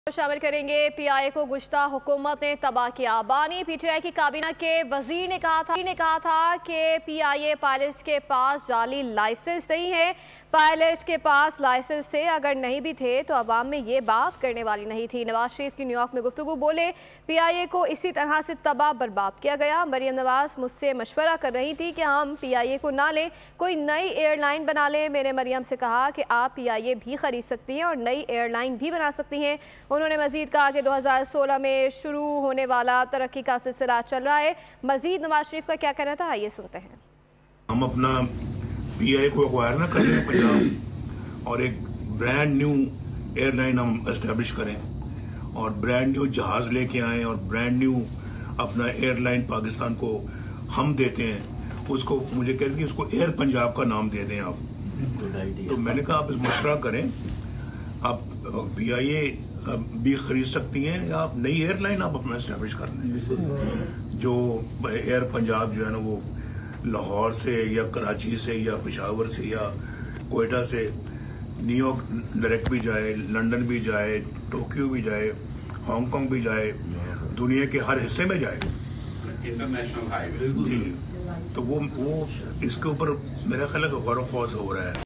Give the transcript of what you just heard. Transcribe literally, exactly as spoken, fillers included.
शामिल करेंगे। पीआईए को गुश्ता हुकूमत ने तबाह किया। बानी पीटीआई की काबीना के वजीर ने कहा था ने कहा था कि पीआईए पायलट्स के पास जाली लाइसेंस नहीं है। पायलट के पास लाइसेंस थे, अगर नहीं भी थे तो अवाम में ये बात करने वाली नहीं थी। नवाज शरीफ की न्यूयॉर्क में गुफ्तगू बोले, पीआईए को इसी तरह से तबाह बर्बाद किया गया। मरियम नवाज मुझसे मशवरा कर रही थी कि हम पीआईए को ना लें, कोई नई एयरलाइन बना लें। मैंने मरियम से कहा कि आप पीआईए भी खरीद सकती हैं और नई एयरलाइन भी बना सकती हैं। उन्होंने मजीद कहा कि दो हज़ार सोलह में शुरू होने वाला तरक्की का सिलसिला चल रहा है। मजीद नवाज शरीफ का क्या कहना था, आइए सुनते हैं। हम अपना पीआईए को एक्वायर ना कर लें पंजाब और एक ब्रांड न्यू एयरलाइन हम एस्टेब्लिश करें और ब्रांड न्यू जहाज लेके आएं और ब्रांड न्यू अपना एयरलाइन पाकिस्तान को हम देते हैं। उसको मुझे कहते कि उसको एयर पंजाब का नाम दे दें आप। तो मैंने कहा आप इस मशवरा करें, आप पीआईए भी खरीद सकती हैं या आप नई एयरलाइन आप अपना एस्टेब्लिश कर लें। जो एयर पंजाब जो है ना वो लाहौर से या कराची से या पेशावर से या कोयटा से न्यूयॉर्क डायरेक्ट भी जाए, लंदन भी जाए, टोक्यो भी जाए, हांगकांग भी जाए, दुनिया के हर हिस्से में जाए, इंटरनेशनल हाईवे जी। तो वो वो इसके ऊपर मेरा ख्याल है गौर व खौज हो रहा है।